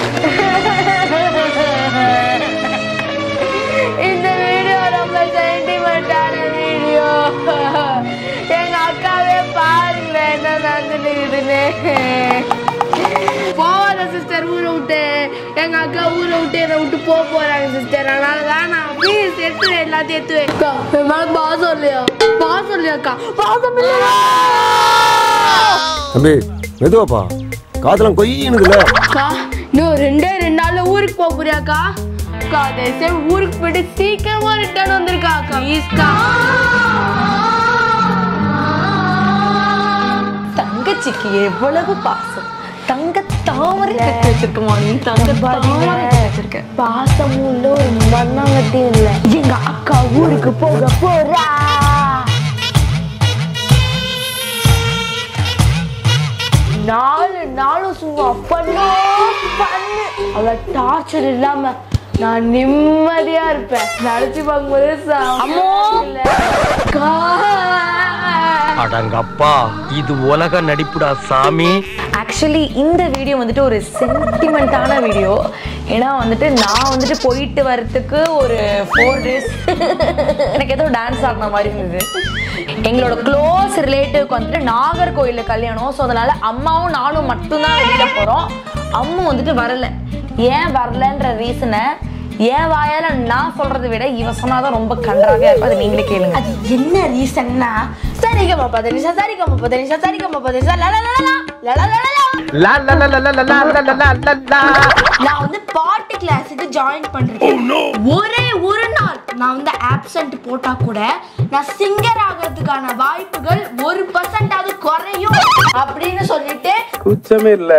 இந்த வீடியோ ரொம்ப சென்டிமெண்டான வீடியோ. எங்க அக்காவே பாருங்களேன் என்ன நடந்துருக்குதுன்னு. போவாத சிஸ்டர் ஊரை விட்டு. எங்க அக்கா ஊரை விட்டு என்னை விட்டு போறாங்க சிஸ்டர். அதனால வேணாம் ப்ளீஸ் எடுத்து எல்லாத்தையும் எடுத்து வைக்கா. என் மேல பாசம் இல்லையா? பாசம் இல்லையாக்கா? பாசம் இல்லையா? தம்பி மெதுவாப்பா, காதெல்லாம் கொய்யுதுல. அக்கா இன்னும் 2 நாள்ல ஊருக்கு போக போறியாக்கா? அக்கா தயவுசெய்து ஊருக்கு போயிட்டு சீக்கிரமா ரிட்டர்ன் வந்திருக்கா அக்கா. ப்ளீஸ்க்கா. தங்கச்சிக்கு எவ்வளவு பாசம். தங்க தாமரை கட்டி வச்சிருக்கமா நீ? தங்க தாமரை வச்சிருக்க. பாசமும் இல்ல ஒரு மண்ணாங்கத்தையும் இல்ல. எங்க அக்கா ஊருக்கு போக போறா. நாளும் சும்மா பண்ணு. அவ டார்ச்சர் இல்லாம நான் நிம்மதியா இருப்பேன். நினைச்சு பார்க்கும்போது அடங்கப்பா, இது உலக நடிப்புடா சாமி. ஆக்சுவலி இந்த வீடியோ வந்துட்டு ஒரு சென்டிமெண்டான வீடியோ. ஏன்னா வந்துட்டு நான் வந்துட்டு போயிட்டு வரதுக்கு ஒரு 4 days எனக்கு ஏதோ டான்ஸ் ஆடின மாதிரி இருந்தது. எங்களோட க்ளோஸ் ரிலேட்டிவ்க்கு வந்துட்டு நாகர்கோயில்ல கல்யாணம். ஸோ அதனால அம்மாவும் நானும் மட்டும்தான் வெளியில போறோம். அம்மா வந்துட்டு வரல. ஏன் வரலன்ற ரீசனை என் வாயால நான் சொல்றதை விட இவ சொன்னாதான் ரொம்ப கன்றாவே இருக்கும். அது நீங்களே கேளுங்க. அது என்ன ரீசன்னா சரிகமா 10 நிமிஷம் சரிகமா 10 நிமிஷம் சரிகமா 10 நிமிஷம் நான் வந்து பாட்டு கிளாஸுக்கு ஜாயின் பண்றேன். ஒரே ஒரு நாள் நான் வந்து ஆப்சென்ட் போட்டா கூட நான் சிங்கர் ஆகிறதுக்கான வாய்ப்புகள் 1% குறையும் அப்படின்னு சொல்லிட்டு குச்சமே இல்ல.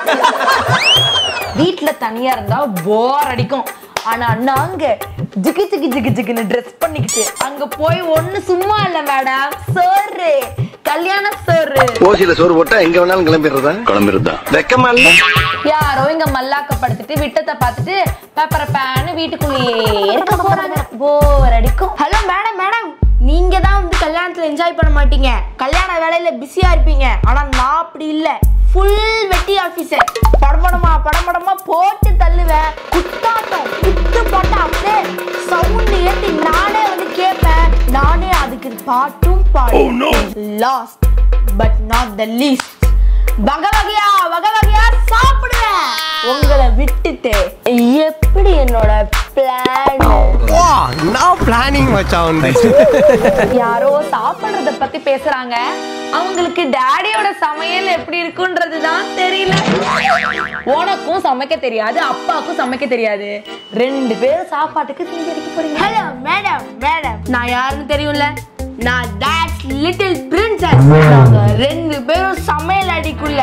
வீட்டுல தனியா இருந்தா போர் அடிக்கும். ஆனா நாங்க ஜிகி ஜிகி ஜிகி ஜிகின்னு ட்ரெஸ் பண்ணிக்கிட்டு அங்க போய் ஒண்ணு சும்மா இல்ல மேடம், சோறு கல்யாண சோறு. ஓசில சோறு போட்டா எங்க வேணாலும் கிளம்பிடுறதா வெக்கமா இல்ல? யாரோ இங்க மல்லாக்கப்படுத்திட்டு விட்டத்தை பார்த்துட்டு பேப்பரை பேனு வீட்டுக்குள்ளேயே இருக்க போறாங்க. போர் அடிக்கும். ஹலோ மேடம் மேடம், நீங்க தான் வந்து கல்யாணத்துல என்ஜாய் பண்ண மாட்டீங்க, கல்யாண வேலையில பிஸியா இருப்பீங்க. ஆனா நான் அப்படி இல்ல, ஃபுல் வெட்டி ஆபீசர். படபடமா போட்டு தள்ளுவேன். குத்தாட்டம் குத்து போட்டா அப்படியே சவுண்ட் ஏத்தி நானே வந்து கேட்பேன். நானே அதுக்கு பாட்டும் பாடுவேன். Last but not the least, வகை வகையா சாப்பிடுவேன். உங்களை விட்டுட்டு எப்படி என்னோட பிளான்? நான் பிளானிங் மச்சான். யாரோ சாப்பிடுறத பத்தி பேசுறாங்க. அவங்களுக்கு டாடியோட சமையல் எப்படி இருக்குன்றதுதான் தெரியல. உனக்கும் சமைக்க தெரியாது, அப்பாவுக்கும் சமைக்க தெரியாது. 2 பேரும் சாப்பாட்டுக்கு செஞ்சு போறீங்க. ஹலோ மேடம் மேடம், நான் யாருன்னு தெரியும்ல? நான் டாட்ஸ் லிட்டில் பிரின்சஸ். நாங்க 2 பேரும் சமையல் அடிக்குள்ள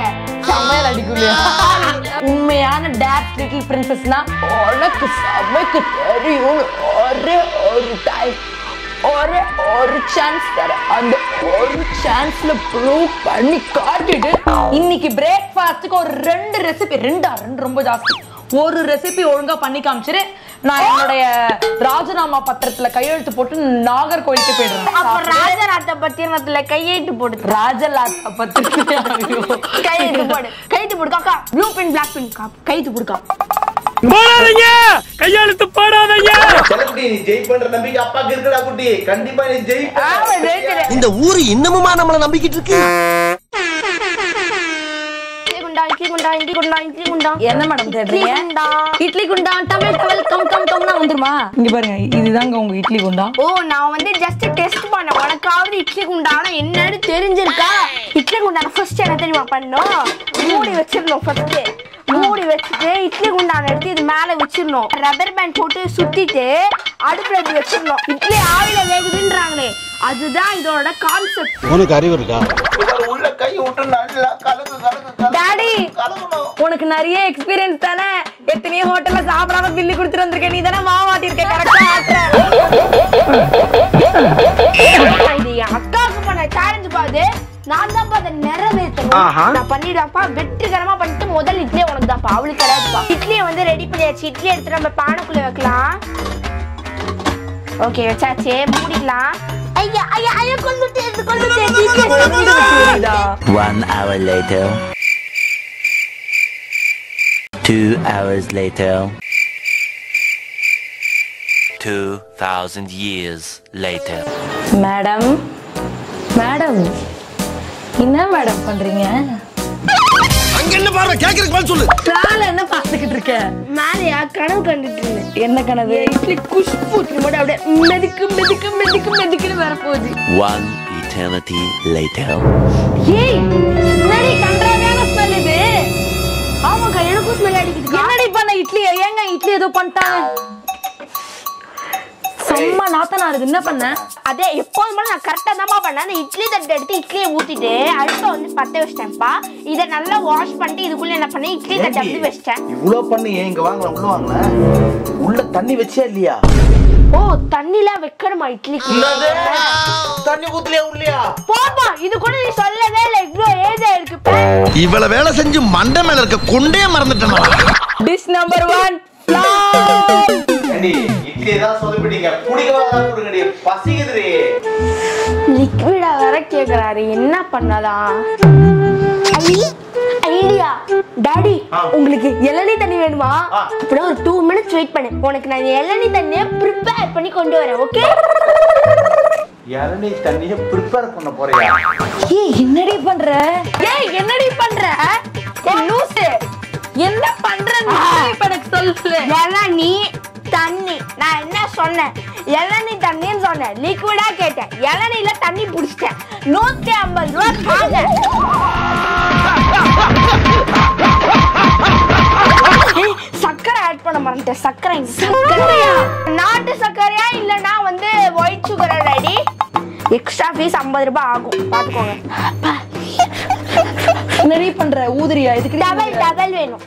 உண்மையான டாட்ஸ் லிட்டில் பிரின்சஸ்னா உனக்கு சமைக்க தெரியும். ஒரே ஒரு டைம், ஒரே ஒரு சான்ஸ் தர. அந்த ஒரு சான்ஸ்ல ப்ரூவ் பண்ணி காட்டிட்டு இன்னைக்கு பிரேக்ஃபாஸ்ட்டுக்கு ஒரு 2 ரெசிபி, 2 ரொம்ப ஜாஸ்தி, ஒரு ரெசிபி ஒழுங்கா பண்ணி காமிச்சிரு. நான் என்னுடைய ராஜினாமா பத்திரத்துல கையெழுத்து போட்டு நாகர்கோயிலுக்கு போயிடுறேன். அப்ப ராஜநாட்ட பத்திரத்துல கையெழுத்து போடு. ராஜலாத்த பத்திரத்துல கையெழுத்து போடு காக்கா. ப்ளூ பின் பிளாக் பின் கையெழுத்து போடுக்கா. போடாதீங்க, கையெழுத்து போடாதீங்க. செலகுட்டி, நீ ஜெய் பண்ற நம்பிக்கை அப்பாக்கு இருக்குடா குட்டி. கண்டிப்பா நீ ஜெய். இந்த ஊரு இன்னமுமா நம்மள நம்பிக்கிட்டு இருக்கு. என்ன மேடம் தேடுறீங்க? இட்லி குண்டா டவல் டவல் கம் கம் கம்னா வந்துருமா? இங்க பாருங்க, இதுதாங்க உங்க இட்லி குண்டா. ஓ, நான் வந்து ஜஸ்ட் டெஸ்ட் பண்ணேன். உனக்காவது இட்லி குண்டானா என்னன்னு தெரிஞ்சிருக்கா? இட்லி குண்டான ஃபர்ஸ்ட் என்ன தெரியுமா பண்ணோம்? மூடி வச்சிடணும். ஃபர்ஸ்ட் மூடி வச்சுட்டு இட்லி குண்டான எடுத்து இது மேல வச்சிடணும். ரப்பர் பேண்ட் போட்டு சுத்திட்டு அடுப்புல இப்படி வச்சிடணும். இட்லி ஆவில வேகுதுன்றாங்களே, அதுதான் இதோட கான்செப்ட். உனக்கு அறிவு இருக்கா? உள்ள கை விட்டு நல்லா கலக்கு. டாடி, உனக்கு நிறைய எக்ஸ்பீரியன்ஸ் தானே? எத்தனையோ ஹோட்டல்ல சாப்பிடாம பில்லு கொடுத்துட்டு வந்திருக்க. நீ தானே மாவாட்டி இருக்க. கரெக்டா இது அக்காவுக்கு பண்ண சேலஞ்சு பாது. நான் தான் அதை நிறைவேற்றணும். நான் பண்ணிடுவாப்பா, வெற்றிகரமா பண்ணிட்டு முதல் இட்லியே உனக்கு தான்ப்பா, அவளுக்கு கிடையாதுப்பா. இட்லியை வந்து ரெடி பண்ணியாச்சு. இட்லி எடுத்து நம்ம பானைக்குள்ள வைக்கலாம். ஓகே, வச்சாச்சு. மூடிக்கலாம். ஐயா ஐயா ஐயா, கொல்லுட்டே. 1 hour later. 2 hours later. 2000 years later. Madam madam என்ன மேடம் பண்றீங்க? அங்க என்ன பாரு கேக்குறதுக்கு பதில் சொல்லு. மேல என்ன பார்த்துக்கிட்டு இருக்க? மேலையா கனவு கண்டுட்டு இருந்தேன். என்ன கனவு? இட்லி குஷ்பூட்டி மட்டும் அப்படியே மெதுக்கு மெதுக்கு மெதுக்கு மெதுக்குன்னு வரப்போகுது. 1 eternity later. ஏய் என்னடி கன்றாவியான ஸ்மெல் இது? ஆமாக்கா எனக்கும் ஸ்மெல் அடிக்குது. என்னடி பண்ண இட்லி? ஏங்க இட்லி ஏதோ பண்ணிட்டாங்க. செம்ம நாத்தனா இருக்கு. என்ன பண்ண? அதே எப்போதும் போல நான் கரெக்டா தான் பண்ணேன். அந்த இட்லி தட்டு எடுத்து இட்லியை ஊத்திட்டு அடுப்பை வந்து பத்த வச்சிட்டேன்ப்பா. இதை நல்லா வாஷ் பண்ணிட்டு இதுக்குள்ள என்ன பண்ணேன், இட்லி தட்டை அப்படி வச்சிட்டேன். இவ்வளவு பண்ணி இங்க வாங்கல உள்ள வாங்கல. உள்ள தண்ணி வச்சியா இல்லையா? ஓ தண்ணில வைக்கணுமா இட்லிக்கு? தண்ணி ஊத்தலையா உள்ளியா? போப்பா இது கூட நீ சொல்லவே இல்லை. இவ்ளோ ஏஜ் ஆயிருக்கு. இவள வேலை செஞ்சு மண்டை மேல இருக்க கொண்டே மறந்துட்டேன். டிஷ் நம்பர் 1 ஏண்டி இட்லி தான் சொதப்பிட்டீங்க. குடிக்கவா தான் கொடுங்கடி. பசிக்குதுடி. லிக்விடா வேற கேக்குறாரு. என்ன பண்ணலாம்? ஐடியா டாடி, உங்களுக்கு இளநீ தண்ணி வேணுமா? அப்படியே ஒரு 2 minutes வெயிட் பண்ணு. உனக்கு நான் இளநீ தண்ணியை ப்ரிப்பேர் பண்ணி கொண்டு வரேன். ஓகே? இளநீ தண்ணியை ப்ரிப்பேர் பண்ண போறியா? ஏய் என்னடி பண்ற? ஏய் என்னடி பண்ற? ஏய் லூசு என்ன பண்றன்னு இப்ப எனக்கு சொல்லு. இளநீ தண்ணி நான் என்ன சொன்னேன்? இளநீ தண்ணின்னு சொன்னேன். லிக்விடா கேட்டேன். இளநீல தண்ணி புடிச்சிட்டேன். 150 ரூபாய் தாங்க. சக்கரை ஆட் பண்ண மறந்துட்டேன். சக்கரையா? நாட்டு சக்கரையா இல்லனா வந்து ஒயிட் சுகரா டாடி? எக்ஸ்ட்ரா ஃபீஸ் 50 ரூபாய் ஆகும். பாத்துக்கோங்க. என்னடி பண்ற? ஊதுறியா? இதுக்கு டபுள் வேணும்.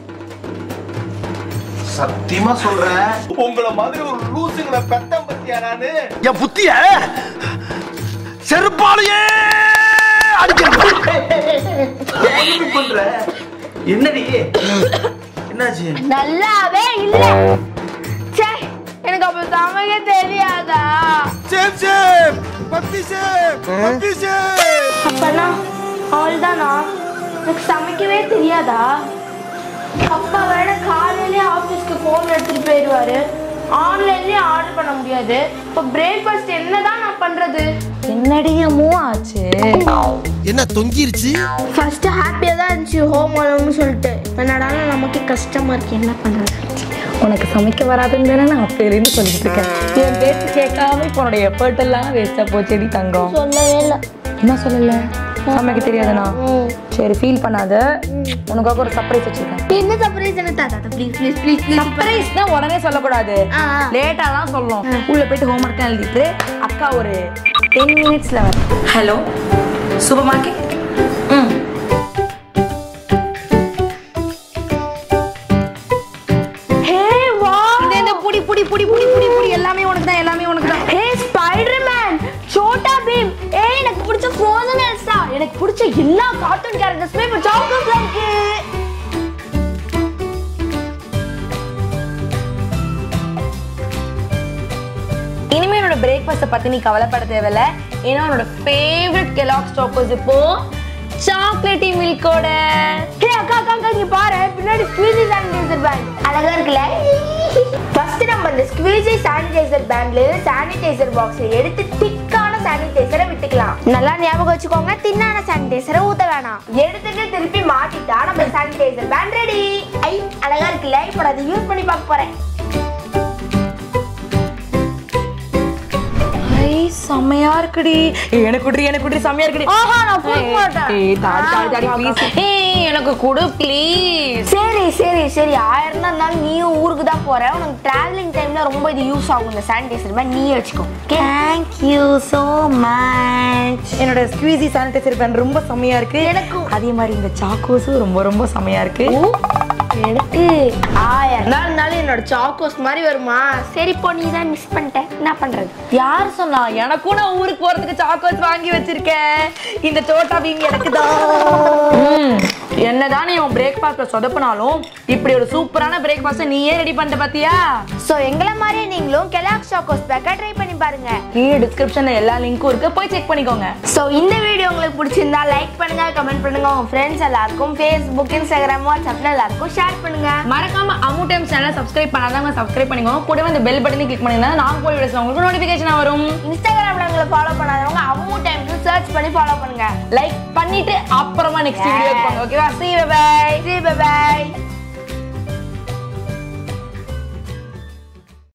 சத்தியமா சொல்றேன், உங்கள மாதிரி ஒரு லூசுங்களை பெத்தம் பத்தியா நானு? என் புத்திய செருப்பாலையே அடிக்கிறேன். பண்ற என்னடி? என்னாச்சு? நல்லாவே இல்ல. சே எனக்கு அப்ப சமைக்க தெரியாதா? Same same puppy same puppy same. அப்பனா அவ்வளவுதானா? எனக்கு சமைக்கவே தெரியாதா? அப்பா வேற காலையிலே ஆபீஸ்க்கு போன் எடுத்துட்டு போயிடுவாரு. ஆன்லைன்லயே ஆர்டர் பண்ண முடியாது. இப்போ பிரேக்ஃபாஸ்ட் என்னதான் நான் பண்றது? என்னடி அம்மு ஆச்சு? என்ன தொங்கிருச்சு? ஃபர்ஸ்ட் ஹாப்பியா தான் இருந்துச்சு ஹோம் அலோன்னு சொல்லிட்டு. என்னடாலும் நமக்கு கஷ்டமா இருக்கு. என்ன பண்றது? உனக்கு சமைக்க வராதுன்னு தானே நான் அப்பையிலேருந்து சொல்லிட்டு இருக்கேன். என் பேச்சு கேட்காம இப்போ உன்னோட எஃபர்ட் எல்லாம் வேஸ்டா போச்சேடி தங்கம். சொல்லவே இல்லை. என்ன சொல்லல? சமைக்க தெரியாதுண்ணா? சரி ஃபீல் பண்ணாத. உனக்காக ஒரு சர்ப்ரைஸ் வச்சிருக்கேன். என்ன சர்ப்ரைஸ்? என்ன தாத்தா ப்ளீஸ் ப்ளீஸ் ப்ளீஸ் ப்ளீஸ். சர்ப்ரைஸ்னா உடனே சொல்லக்கூடாது. லேட்டா தான் சொல்லணும். உள்ள போயிட்டு ஹோம்வொர்க் எழுதிட்டு அக்கா ஒரு 10 minutesல வர. Hello super market. ஹே வா. இந்த புடி புடி புடி புடி புடி புடி எல்லாமே உனக்கு தான். எல்லாமே உனக்கு தான். Hey Spiderman, Chhota Bheem. ஏய் எனக்கு பிடிச்ச ஃப்ரோசன் எல்சா. எனக்கு பிடிச்ச எல்லா கார்ட்டூன் கேரக்டர்ஸ்மே இப்ப சாக்லேட்ல இருக்கு. இனிமே என்னோட பிரேக்ஃபாஸ்ட்டை பத்தி நீ கவலைப்பட தேவையில்ல. ஏன்னா உன்னோட ஃபேவரட் கெலாக்ஸ் சாக்கோஸ் இப்போ சாக்லேட்டி மில்கோட. ஹே அக்கா அக்கா அக்கா இங்க பாரு, பின்னாடி ஸ்குவீசி சானிடைசர் பேண்ட் அழகா இருக்குல்ல? ஃபர்ஸ்ட் நம்ம இந்த ஸ்குவீசி சானிடைசர் பேண்ட்ல சானிடைசர் பாக்ஸை எடுத்து திக்கான சானிடைசரை விட்டுக்கலாம். நல்லா ஞாபகம் வச்சுக்கோங்க, தின்னான சானிடைசரை ஊத்த வேணாம். எடுத்துட்டு திருப்பி மாட்டிட்டா நம்ம சானிடைசர் பேண்ட் ரெடி. ஐ அழகா இருக்குல்ல? இப்போ அதை யூஸ் பண்ணி பார்க்க போறேன். செமையா இருக்குடி. எனக்கு குடுறி செமையா இருக்குடி. ஆஹா நான் கொடுக்க மாட்டேன். ஏய் தாடி தாடி தாடி ப்ளீஸ். ஏய் எனக்கு குடு ப்ளீஸ். சரி சரி சரி 1000 தான் இருந்தாலும் நீயும் ஊருக்கு தான் போற. உனக்கு டிராவலிங் டைம்ல ரொம்ப இது யூஸ் ஆகும். இந்த சானிடைசர் பேண்ட் நீயே வச்சுக்கோ. Thank you so much. என்னோட ஸ்குவீசி சானிடைசர் பேண்ட் ரொம்ப செமையா இருக்கு. எனக்கும் அதே மாதிரி இந்த சாக்கோஸும் ரொம்ப ரொம்ப செமையா இருக்கு. எனக்கு 1000 தான் இருந்தாலும் என்னோட சாக்கோஸ் மாதிரி வருமா? சரி போ, நீ தான் மிஸ் பண்ணிட்ட. என்ன பண்றது? யார் சொன்னா? எனக்கும் நான் ஊருக்கு போறதுக்கு சாக்கோஸ் வாங்கி வச்சிருக்கேன். இந்த சோட்டா பீம் எனக்கு தான். என்னதான் நீ உன் பிரேக்ஃபாஸ்ட்ல சொதப்பினாலும் இப்படி ஒரு சூப்பரான பிரேக்ஃபாஸ்ட் நீயே ரெடி பண்ணிட்ட பாத்தியா? சோ எங்கள மாதிரியே நீங்களும் கெலாக்ஸ் சாக்கோஸ் பேக்கை ட்ரை பண்ணி பாருங்க. கீழே டிஸ்கிரிப்ஷன்ல எல்லா லிங்க்கும் இருக்கு, போய் செக் பண்ணிக்கோங்க. சோ இந்த வீடியோ உங்களுக்கு பிடிச்சிருந்தா லைக் பண்ணுங்க, கமெண்ட் பண்ணுங்க, உங்க ஃப்ரெண்ட்ஸ் எல்லாருக்கும் Facebook, Instagram, WhatsApp எல்லாருக்கும் ஷேர் பண்ணுங்க. மறக்காம அம்மு டைம் சேனலை சப்ஸ்கிரைப் பண்ணாதவங்க சப்ஸ்கிரைப் பண்ணிக்கோங்க. கூடவே இந்த பெல் பட்டனை கிளிக் பண்ணினா நான் போய் வீடியோஸ் உங்களுக்கு நோட்டிஃபிகேஷன் வரும். Instagramல உங்களை ஃபாலோ பண்ணாதவங்க அம்மு டைம்க்கு சர்ச் பண்ணி ஃபாலோ பண்ணுங்க. லைக் பண்ணிட்டு அப்புறமா நெக்ஸ்ட் வீடியோ பாருங்க. ஓகேவா? See you, bye. See you, bye.